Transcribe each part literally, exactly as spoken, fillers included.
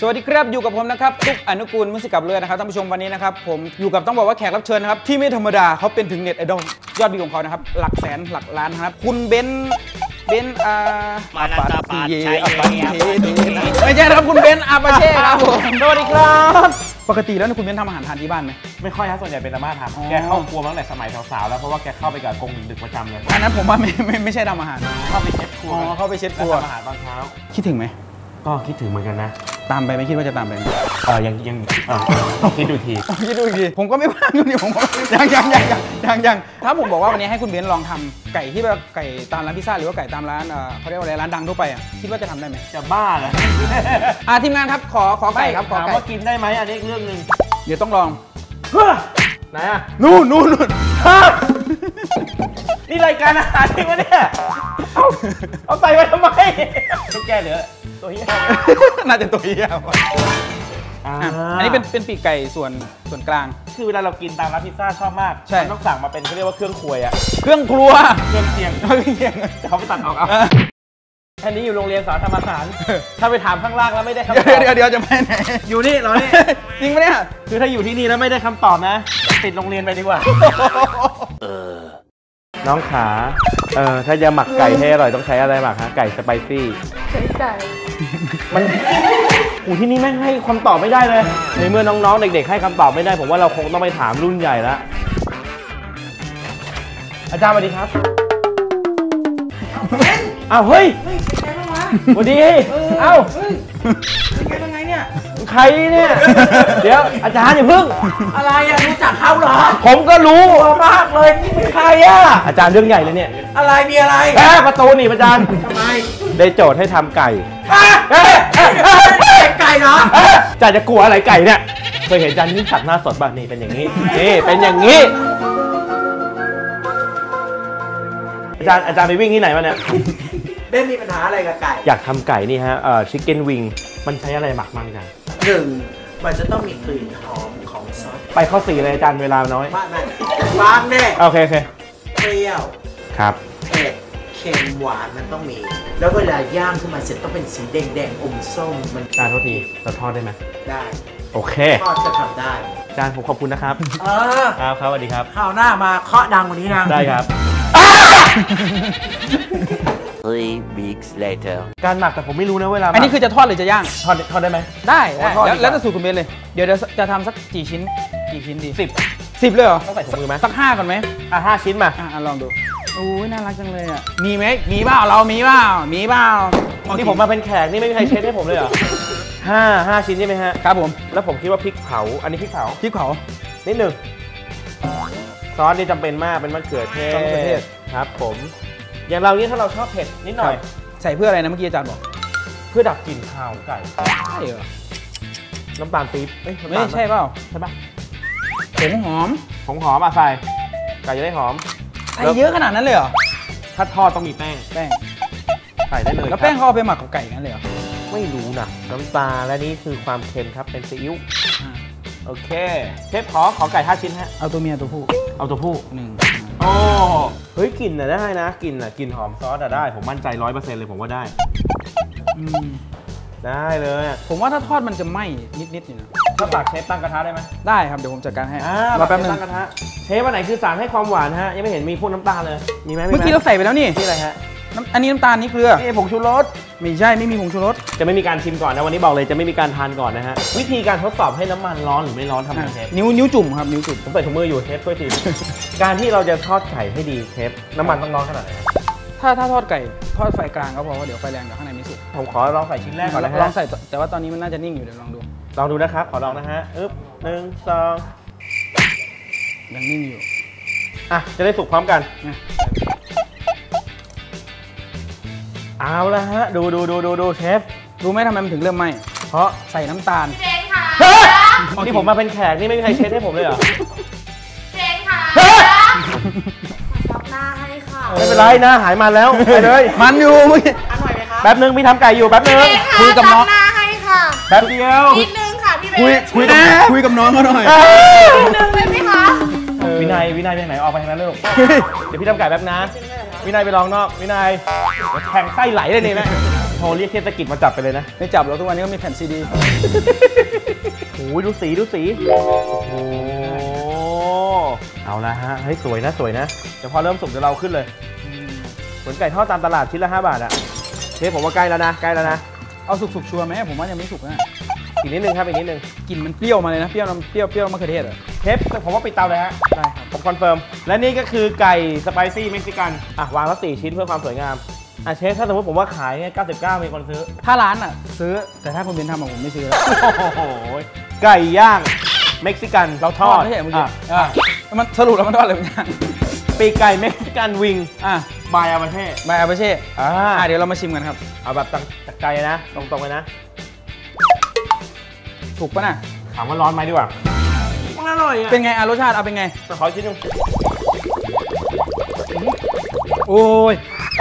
สวัสดีครับอยู่กับผมนะครับตุ๊กอนุกูลมุสิกับเลือนะครับท่านผู้ชมวันนี้นะครับผมอยู่กับต้องบอกว่าแขกรับเชิญนะครับที่ไม่ธรรมดาเขาเป็นถึงเน็ตไอดอลยอดวิวของเขานะครับหลักแสนหลักล้านครับคุณเบนเบนอาอาปาติเยอาปาเทไม่ใช่ครับคุณเบนอาปาเช่ครับผมสวัสดีครับปกติแล้วคุณเบนทำอาหารทานที่บ้านไหมไม่ค่อยครับส่วนใหญ่เป็นอาม่าทำแกเข้าครัวมาตั้งแต่สมัยสาวๆแล้วเพราะว่าแกเข้าไปกับกงดึกประจำเลยอันนั้นผมว่าไม่ไม่ไม่ใช่ทำอาหารเข้าไปเช็ดครัวอ๋อเข้าไปเช็ดครัวทำอาหารตอนเช้าคิดถึงไหมก็คิดถึงเหมือนกันนะตามไปไม่คิดว่าจะตามไปเออยังยังคิดดูทีคิดดูทีผมก็ไม่ว่างอยู่นี่ผมยังยังยังยังยังยังถ้าผมบอกว่าวันนี้ให้คุณเบนลองทำไก่ที่แบบไก่ตามร้านพิซซ่าหรือว่าไก่ตามร้านเขาเรียกว่าอะไรร้านดังทั่วไปอ่ะคิดว่าจะทำได้ไหมจะบ้าเหรออ่ะทีมงานครับขอขอไก่ครับขอไก่ว่ากินได้ไหมอันนี้เรื่องหนึ่งเดี๋ยวต้องลองไหนอ่ะนู่นนู่นนู่นนี่รายการอาหารจริงวะเนี่ยเอาเอาใส่ไว้ทำไมทุกแกเหลือตัวเหี้ยน่าจะตัวเหี้ยอันนี้เป็นเป็นปีกไก่ส่วนส่วนกลางคือเวลาเรากินตามร้านพิซซ่าชอบมากใช่ต้องสั่งมาเป็นเขาเรียกว่าเครื่องครัวอะเครื่องครัวเครื่องเคียงเครื่องเคียงแต่เขาไปตัดออกเอาแค่นี้อยู่โรงเรียนสอนทำอาหารถ้าไปถามข้างล่างแล้วไม่ได้คำตอบเดี๋ยวเดี๋ยวจะไปไหนอยู่นี่เหรอนี่จริงปะเนี่ยคือถ้าอยู่ที่นี่แล้วไม่ได้คำตอบนะติดโรงเรียนไปดีกว่าน้องขาเออถ้าจะหมักไก่ให้อร่อยต้องใช้อะไรหมักฮะไก่สไปซี่ใช้ไก่มันโอ้ที่นี่แม่งให้คำตอบไม่ได้เลยในเมื่อน้องๆเด็กๆให้คำตอบไม่ได้ผมว่าเราคงต้องไปถามรุ่นใหญ่แล้วอาจารย์สวัสดีครับอ้าวเฮ้ยสวัสดีเอ้าเป็นไงเป็นไงเนี่ยใครเนี่ยเดี๋ยวอาจารย์อย่าพึ่งอะไรอะรู้จักเขาเหรอผมก็รู้มากเลยนี่เป็นใครอะอาจารย์เรื่องใหญ่เลยเนี่ยอะไรมีอะไรแค่ประตูนี่อาจารย์ทำไมได้โจทย์ให้ทำไก่ไก่เหรออาจารย์จะกลัวอะไรไก่เนี่ยเคยเห็นอาจารย์นี่สักหน้าสดป่ะนี่เป็นอย่างนี้นี่เป็นอย่างนี้อาจารย์อาจารย์ไปวิ่งที่ไหนมาเนี่ยเบ้มีปัญหาอะไรกับไก่อยากทำไก่นี่ฮะเอ่อชิคเก้นวิงมันใช้อะไรหมักมั่งอาจารย์หนึ่งมันจะต้องมีกลิ่นหอมของซอสไปข้อสี่เลยอาจารย์เวลาน้อยไม่ไม่บางแน่โอเคโอเคเปรี้ยวครับเผ็ดเค็มหวานมันต้องมีแล้วเวลาย่างขึ้นมาเสร็จต้องเป็นสีแดงแดงอมส้มมันอาจารย์โทษทีเราทอดได้ไหมได้โอเคทอดจะทำได้อาจารย์ผมขอบคุณนะครับเออครับครับสวัสดีครับข้าวหน้ามาเคาะดังกว่านี้นะได้ครับ Three weeks later การหมักแต่ผมไม่รู้นะเวลาอันนี้คือจะทอดหรือจะย่างทอดทอดได้ไหมได้แล้วแล้วแต่สูตรคุณเบนเลยเดี๋ยวจะทำสักกี่ชิ้นกี่ชิ้นดีสิบสิบเลยเหรอต้องใส่ถุงมือไหมสักห้าก่อนไหมอ่ะห้าชิ้นมาอ่ะลองดูโอ้ยน่ารักจังเลยอ่ะมีไหมมีเปล่าเรามีเปล่ามีเปล่านี่ผมมาเป็นแขกนี่ไม่มีใครเช็ดให้ผมเลยเหรอห้าห้าชิ้นใช่ไหมฮะครับผมแล้วผมคิดว่าพริกเผาอันนี้พริกเผาพริกเผานิดหนึ่งซอสนี่จำเป็นมากเป็นมะเขือเทศมะเขือเทศครับผมอย่างเราเนี่ยถ้าเราชอบเผ็ดนิดหน่อยใส่เพื่ออะไรนะเมื่อกี้อาจารย์บอกเพื่อดับกลิ่นคาวไก่ใช่เหรอน้ำตาลปี๊บไม่ใช่เปล่าใช่ป่ะผงหอมผงหอมอ่ะใส่ไก่จะได้หอมใส่เยอะขนาดนั้นเลยเหรอถ้าทอดต้องมีแป้งแป้งใส่ได้เลยแล้วแป้งเขาเอาไปหมักกับไก่งั้นเลยเหรอไม่รู้นะน้ำตาและนี่คือความเค็มครับเป็นซีอิ๊วโอเคเชฟขอขอไก่ห้าชิ้นฮะเอาตัวเมียตัวผู้เอาตัวผู้หนึ่งโอ้เฮ้ยกลิ่นน่ะได้นะกลิ่นน่ะกลิ่นหอมซอสอ่ะได้ผมมั่นใจร้อยเปอร์เซ็นต์เลยผมว่าได้ได้เลยผมว่าถ้าทอดมันจะไหม้นิดๆนี่นะถ้าปากเชฟตั้งกระทะได้ไหมได้ครับเดี๋ยวผมจัดการให้รอแป๊บนึงตั้งกระทะเชฟวันไหนคือสารให้ความหวานฮะยังไม่เห็นมีพวกน้ำตาลเลยมีไหมเมื่อกี้เราใส่ไปแล้วนี่ที่อะไรฮะอันนี้น้ำตาลนี่เกลือนี่ผงชูรสไม่ใช่ไม่มีผงชูรสจะไม่มีการชิมก่อนนะวันนี้บอกเลยจะไม่มีการทานก่อนนะฮะวิธีการทดสอบให้น้ำมันร้อนหรือไม่ร้อนทำไงเชฟนิ้วนิ้วจุ่มครับนิ้วจุ่มผมใส่ถุงมืออยู่เชฟช่วยทีการที่เราจะทอดไก่ให้ดีเชฟน้ำมันต้องร้อนขนาดไหนถ้าถ้าทอดไก่ทอดไฟกลางก็พอว่าเดี๋ยวไฟแรงเดี๋ยวข้างในไม่สุกผมขอลองใส่ชิ้นแรกก่อนนะฮะลองใส่แต่ว่าตอนนี้มันน่าจะนิ่งอยู่เดี๋ยวลองดูลองดูนะครับขอลองนะฮะอึ๊บหนึ่งสองยังนิ่งอยู่อ่ะจะได้สุกพร้อมกันเอาละฮะดูดูดูดูดูเชฟรู้ไหมทำไมมันถึงเริ่มไหม้เพราะใส่น้ำตาลเชฟค่ะนี่ผมมาเป็นแขกนี่ไม่มีใครเช็ดให้ผมเลยเหรอเชฟค่ะซับหน้าให้ค่ะไม่เป็นไรนะหายมันแล้วไปเลยมันอยู่เมื่อกี้อร่อยไหมคะแป๊บนึงมีทำไก่อยู่แป๊บนึงคุยกับน้องหน้าให้ค่ะแป๊บเดียวนิดนึงค่ะพี่เบนคุยคุยคุยกับน้องเขาหน่อยนิดนึงเลยไหมคะวินัยวินัยไปไหนออกไปทางนั้นเลยลูกเดี๋ยวพี่ทำไก่แป๊บนะวินัยไปลองนอกวินัยแข่งไส้ไหลเลยนี่นะรเรียกเทศกิจมาจับไปเลยนะไม่จับแล้วทุกวันนี้ก็มีแผ่นซีดีโอ้ยดูสีดูสีโอ้โหเอาละฮะเฮ้ยสวยนะสวยนะเดี๋ยวพอเริ่มสุกเดี๋ยวเราขึ้นเลยเหมือนไก่ทอดตามตลาดชิ้นละห้าบาทอะเชฟผมว่าใกล้แล้วนะใกล้แล้วนะเอาสุกๆชัวร์ไหมผมว่ายังไม่สุกนะอีกนิดนึงครับอีกนิดนึงกลิ่นมันเปรี้ยวมาเลยนะเปรี้ยวน้ำเปรี้ยวเปรี้ยวมะเขือเทศอ่ะเชฟผมว่าปิดเตาเลยฮะได้ครับผมคอนเฟิร์มและนี่ก็คือไก่สไปซี่เม็กซิกันอ่ะวางแล้วสี่ชิ้นเพื่อความสวยงามอ่ะเชฟถ้าสมมติผมว่าขายเนี่ยเก้าสิบเก้ามีคนซื้อถ้าร้านอ่ะซื้อแต่ถ้าคุณเบนทำอะผมไม่ซื้อแล้วโอ้โหไก่ย่างเม็กซิกันเราทอดไม่ใช่เมื่อกี้อ่ะอ่ะมันสรุปแล้วมันทอดอะไรบางอย่างปีกไก่เม็กซิกันวิงอ่ะบายอามาเช่ใบอาเปเช่อ่าอ่ะเดี๋ยวเรามาชิมกันครับเอาแบบจากใจนะตรงๆเลยนะถูกปะน่ะถามว่าร้อนไหมดีกว่ามันอร่อยอ่ะเป็นไงอ่ะรสชาติเอาเป็นไงขออีกชิ้นหนึงโอ้ย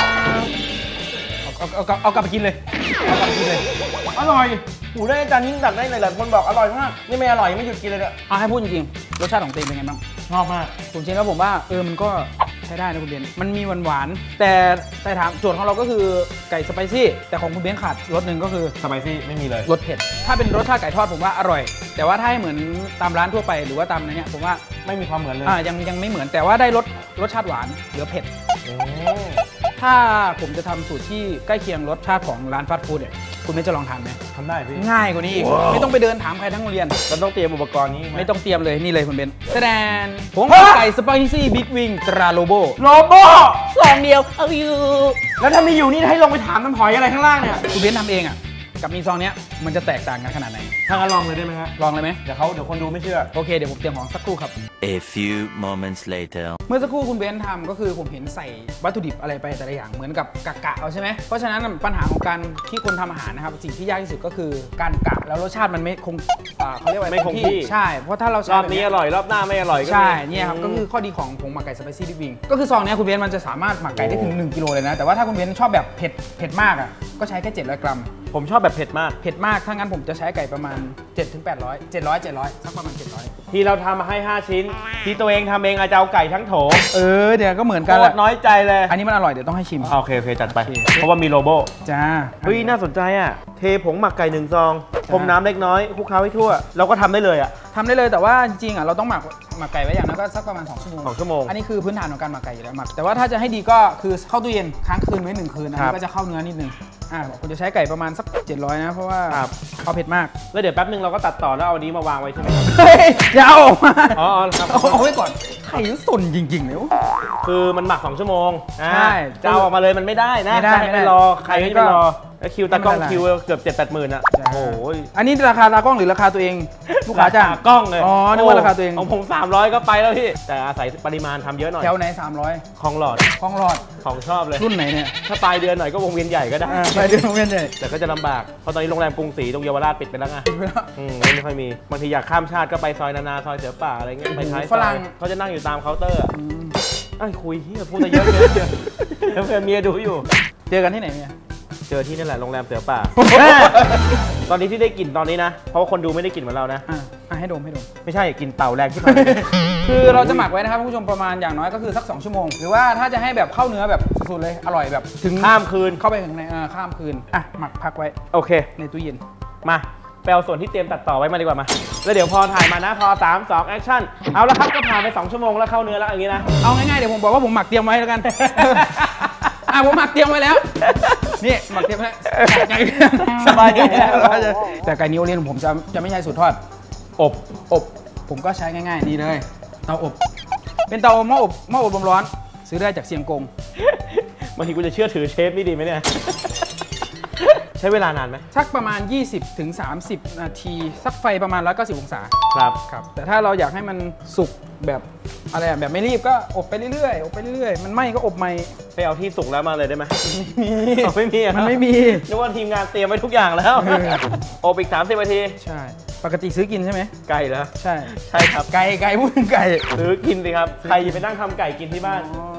เอาเอาเอาเอากลับไปกินเลยเอากลับไปกินเลยอร่อยหูได้จานนี้ตักได้หลายๆคนบอกอร่อยมากนี่ไม่อร่อยไม่หยุดกินเลยเนี่ยเอาให้พูดจริงๆรสชาติของเต็งเป็นไงบ้างชอบมากผมจริงแล้วผมว่าเออมันก็ใช้ได้นะคุณเบนมันมีหวานๆแต่แต่ถามโจทย์ของเราก็คือไก่สไปซี่แต่ของคุณเบนขาดรสหนึ่งก็คือสไปซี่ไม่มีเลยรสเผ็ดถ้าเป็นรสชาติไก่ทอดผมว่าอร่อย แต่ว่าถ้าให้เหมือนตามร้านทั่วไปหรือว่าตามอะไรเนี้ยผมว่าไม่มีความเหมือนเลยอ่ายังยังไม่เหมือนแต่ว่าได้รสรสชาติหวานเหลือเผ็ดอืมถ้าผมจะทำสูตรที่ใกล้เคียงรสชาติของร้านฟาสต์ฟู้ดเนี่ยคุณไม่จะลองทานไหมทำได้พี่ง่ายกว่านี้อีกไม่ต้องไปเดินถามใครทั้งโรงเรียนเราต้องเตรียมอุปกรณ์นี้หไม่ต้องเตรียมเลยนี่เลยคุณเบนแสดงผงฮะไก่สไปซี่บิ๊กวิงตราโลโบโลโบซองเดียวเอาอยู่แล้วถ้ามีอยู่นี่ให้ลงไปถามน้ำหอยอะไรข้างล่างเนี่ยคุณเบนทำเองอ่ะกับมีซองเนี้ยมันจะแตกต่างกันขนาดไหนถ้างั้นลองเลยได้ไหมฮะลองเลยไหมเดี๋ยวเขาเดี๋ยวคนดูไม่เชื่อโอเคเดี๋ยวผมเตรียมของสักครู่ครับ A few moments later. เมื่อสักครู่คุณเบนทำก็คือผมเห็นใส่วัตถุดิบอะไรไปแต่ละอย่างเหมือนกับกะกะเอาใช่ไหมเพราะฉะนั้นปัญหาของการที่คนทำอาหารนะครับสิ่งที่ยากที่สุดก็คือการกะแล้วรสชาติมันไม่คงอ่าเขาเรียกว่าไม่คงที่ใช่เพราะถ้าเรารใช้อบแบบนี้เนี้ยอร่อยรอบหน้าไม่อร่อยก็มีใช่เนี่ยครับก็คือข้อดีของผงหมักไก่สไปซี่บิ๊กวิงก็คือซองเนี้ยคุณเบนมันจะสามารถหมักไก่ได้ถึงหนึ่งกิโลเลยนะแต่ว่าถ้าคุณเบนชอบแบบเผ็ดเผ็ดมากอ่ะก็ใช้แค่เจ็ดร้อยกรัมผมชอบแบบเผ็ดมากเผ็ดมากถ้างั้นผมจะใช้ไก่ประมาณเจ็ดถึงแปดร้อย เจ็ดร้อย เจ็ดร้อยสักประมาณเจ็ดร้อยที่เราทำมาให้ห้าชิ้น ที่ตัวเองทำเองอาจจะเอาไก่ทั้งโถเออเดี๋ยวก็เหมือนโคกันแหตละรน้อยใจเลยอันนี้มันอร่อยเดี๋ยวต้องให้ชิมอ่ะโอเคโอเคจัดไปโอเคเพราะว่ามีโลโบจ้าเฮ้ยน่าสนใจอ่ะเทผงหมักไก่หนึ่งซองพรมน้ำเล็กน้อยคลุกเคล้าให้ทั่วเราก็ทำได้เลยอ่ะทำได้เลยแต่ว่าจริงๆอ่ะเราต้องหมักหมักไก่ไว้อย่างนั้นก็สักประมาณสองชั่วโมงสองชั่วโมงอันนี้คือพื้นฐานของการหมักไก่อยู่แล้วหมักแต่ว่าถ้าจะให้ดีก็คือเข้าตู้เย็นค้างคืนไว้หนึ่งคืนอันครันี้บก็จะเข้าเนื้อนิดนึงอ่าคุณจะใช้ไก่ประมาณสักเจ็ดร้อยนะเพราะว่าครับเอาเผ็ดมากแล้วเดี๋ยวแป๊บนึงเราก็ตัดต่อแล้วเอาอันนี้มาวางไว้ใช่ไหมครับเฮ้ยอย่าเอาออกมาอ๋ออ๋อครับเอาเอาไว้ก่อนไข่สุนจริงๆเลยวะคือมันหมักสองชั่วโมงอ่าใช่จะเอาออกมาเลยมันไม่ได้นะไม่ได้จะให้ไม่ไปได้รอใครอันนี้ไม่ไปรอก็แล้วคิวตากล้องไม่เป็นไรคิวเกือบเจ็ดแปดหมื่นอ่ะใช่โอ้โหอันนี้ราคาตากล้องหรือราคาตัวเองลูกค้าจ้างกล้องเลยอ๋อนึกว่าราคาตัวเองของผมสามร้อยก็ไปแล้วพี่แต่อาศัยปริมาณทำเยอะหน่อยแถวไหนสามร้อยคลองหลอดคลองหลอดของชอบเลยรุ่นไหนเนี่ยถ้าปลายเดือนหน่อยก็วงเวียนใหญ่ก็ได้อ่าไปเดือนโรงเรียนใหญ่แต่ก็จะลำบากเพราะตอนนี้โรงแรมกรุงศรีตรงเยาวราชปิดไปแล้วไงไปแล้วอืมไม่ค่อยมีบางทีอยากข้ามชาติก็ไปซอยนานาซอยเสือป่าอะไรเงี้ยไปท้ายซฝอรั่ยงเขาจะนั่งอยู่ตามเคาน์เตอร์อะไอ้ยคุยเฮียพูดแต่เยอะเยอะเยอะแล้วเพื่อนเมียดูอยู่เจอกันที่ไหนเนี่ยเจอที่นี่แหละโรงแรมเสือป่า ตอนนี้ที่ได้กลิ่นตอนนี้นะ เพราะว่าคนดูไม่ได้กลิ่นเหมือนเรานะอ่ะอ่ะให้ดมให้ดมไม่ใช่กลิ่นเต่าแรงที่ผ่านคือเราจะหมักไว้นะครับคุณผู้ชมประมาณอย่างน้อยก็คือสักสองชั่วโมง หรือว่าถ้าจะให้แบบเข้าเนื้อแบบสุดๆเลยอร่อยแบบถึงข้ามคืนเข้าไปถึงในเอ่อข้ามคืนอ่ะหมักพักไว้โอเคในตู้เย็นมาไปเอาส่วนที่เตรียมตัดต่อไว้มาดีกว่ามา แล้วเดี๋ยวพอถ่ายมานะพอสาม สองแอคชั่นเอาละครับก็ผ่านไปสองชั่วโมงแล้วเข้าเนื้อแล้วอย่างนี้นะเอาง่ายๆเดี๋ยวผมบอกว่าผมหมักเตรียมไว้แล้วกัน อ่ะผมหมักเตรียมไว้แล้วนี่หมักเตรียมไว้สบายใจแล้วแต่ไก่นิโอเลียนผมจะจะไม่ใช้สูตรทอดอบอบผมก็ใช้ง่ายๆนี่เลยเตาอบ เป็นเตาหม้ออบหม้ออบลมร้อนซื้อได้จากเซียงกงบางทีกูจะเชื่อถือเชฟนี่ดีไหมเนี่ย ใช้เวลานานไหมสักประมาณ ยี่สิบถึงสามสิบ นาที สักไฟประมาณหนึ่งร้อยเก้าสิบองศาครับครับแต่ถ้าเราอยากให้มันสุกแบบอะไรอะแบบไม่รีบก็อบไปเรื่อยๆอบไปเรื่อยๆมันไหม้ก็อบใหม่ไปเอาที่สุกแล้วมาเลยได้ไหมไม่มีเอาไม่มีอะมันไม่มีนึกว่าทีมงานเตรียมไว้ทุกอย่างแล้วเอออบอีกสามสิบนาทีใช่ปกติซื้อกินใช่ไหมไก่เหรอใช่ใช่ครับไก่ไก่พูดถึงไก่ซื้อกินสิครับ ใครจะไปนั่งทำไก่กินที่บ้านอ๋อ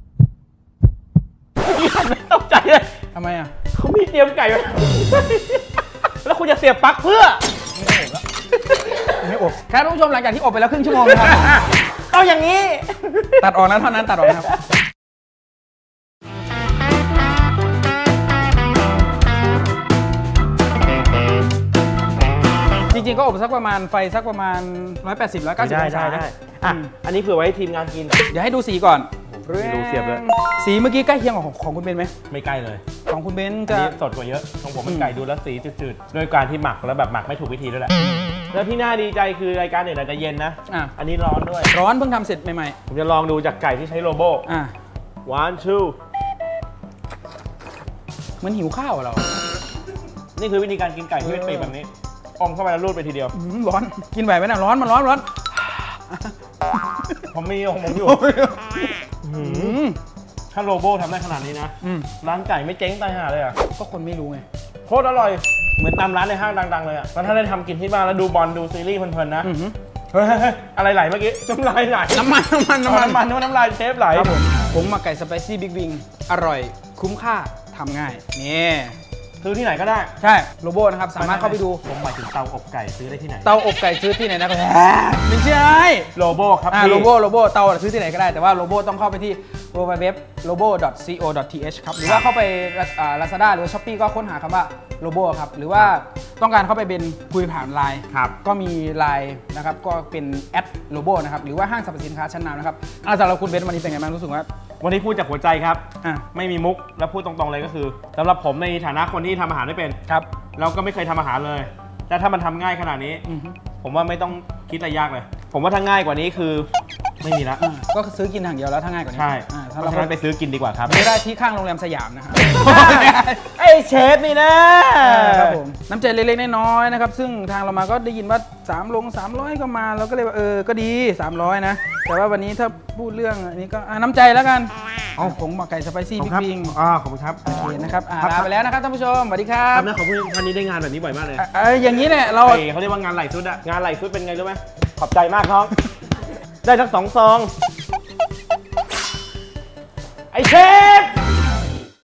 ไม่ตกใจเลยทำไมอ่ะเขามีเตรียมไก่ไว้ แล้วคุณจะเสียบปลั๊กเพื่อไม่อบครับท่านผู้ชมหลังจากที่อบไปแล้วครึ่งชั่วโมงนะครับเอาอย่างนี้ตัดออกนะเท่านั้นตัดออกนะครับริงๆก็อบสักประมาณไฟสักประมาณหนึ่งร้อยแปดสิบ หนึ่งร้อยเก้าสิบได้องศาได้ได้อ่ะอันนี้เผื่อไว้ให้ทีมงานกินเดี๋ยวให้ดูสีก่อนไม่รู้เสียบเลยสีเมื่อกี้ใกล้เคียงของของคุณเบนไหมไม่ใกล้เลยของคุณเบนอันจะนี้สดกว่าเยอะของผมมันไก่ดูแล้วสีจืดๆด้วยการที่หมักแล้วแบบหมักไม่ถูกวิธีด้วยแหละแล้วที่น่าดีใจคือรายการเนี่ยอาจจะเย็นนะอ่ะอันนี้ร้อนด้วยร้อนเพิ่งทำเสร็จใหม่ผมจะลองดูจากไก่ที่ใช้โลโบๆอ่ะ one two เหมือนหิวข้าวอะเรานี่คือวิธีการกินไก่ที่เป็นปีกแบบนี้อมเข้าไปแล้วรูดไปทีเดียวอืมร้อนกินไหวไหมน่ะร้อนมันร้อนร้อนผมมีของผมอยู่อืมถ้าโลโบทำได้ขนาดนี้นะอืมร้านไก่ไม่เจ๊งตายห่าเลยอ่ะก็คนไม่รู้ไงโคตรอร่อย เหมือนตามร้านในห้างดังๆเลยอ่ะแล้วถ้าได้ทำกินที่บ้านแล้วดูบอลดูซีรีส์เพลินๆนะอือหือเฮ้ยอะไรไหลเมื่อกี้น้ำลายไหลน้ำมันน้ำมันน้ำมันน้ำมันน้ำลายเชฟไหลครับผมผงหมักไก่สไปซี่บิ๊กวิงอร่อยคุ้มค่าทำง่ายนี่ซื้อที่ไหนก็ได้ใช่โลโบนะครับสามารถเข้าไปดูผมหมายถึงเตาอบไก่ซื้อได้ที่ไหนเตาอบไก่ซื้อที่ไหนนะไม่ใช่โลโบครับอ่าพี่โลโบโลโบเตาซื้อที่ไหนก็ได้แต่ว่าโลโบต้องเข้าไปที่ ดับเบิลยู ดับเบิลยู ดับเบิลยู ดอท โลโบ ดอท ซี โอ ดอท ที เอช ครับหรือว่าเข้าไปลาซาด้าหรือว่าช้อปปี้ก็ค้นหาคำว่าโลโบครับหรือว่าต้องการเข้าไปเป็นคุยผ่านไลน์ครับก็มีไลน์นะครับก็เป็นแอดโลโบนะครับหรือว่าห้างสรรพสินค้าชั้นนำนะครับอ่าสำหรับคุณเบนซ์วันนี้เป็นไงบ้างรู้สึกว่าวันนี้พูดจากหัวใจครับอ่ะไม่มีมุกแล้วพูดตรงๆเลยก็คือสำหรับผมในฐานะคนที่ทำอาหารไม่เป็นครับเราก็ไม่เคยทำอาหารเลยแต่ถ้ามันทำง่ายขนาดนี้อือฮึผมว่าไม่ต้องคิดอะไรยากเลย ผมว่าถ้าง่ายกว่านี้คือไม่มีละอ่าก็ซื้อกินทางเดียวแล้วถ้าง่ายกว่านี้ใช่อ่าเพถ้าราะเราฉะนั้นไปซื้อกินดีกว่าครับซื้อได้ที่ข้างโรงแรมสยามนะครับไอ้เชฟนี่นะครับผมน้ำใจเล็กๆน้อยๆนะครับซึ่งทางเรามาก็ได้ยินว่าสามลงสามร้อยก็มาเราก็เลยว่าเออก็ดีสามร้อยนะแต่ว่าวันนี้ถ้าพูดเรื่องอันนี้ก็อ่ะน้ำใจแล้วกันเอาผงหมักไก่สไปซี่ขอบบิ๊คุณกครับวิงอ่าขอบคุณครับโอเคนะครับอ่าครับลาไปแล้วนะครับท่านผู้ชมสวัสดีครัคบรับนะขอบคุณวันนี้ได้งานแบบนี้บ่อยมากเลยอ่ะเอ้ยอย่างนี้เนี่ยเราไอ้เขาเรียกว่างานไหลซุดอะงานไหลซุดเป็นไงรู้ไหมขอบใจมากน้อง ได้ทั้งสองซอง ไอ้เชฟ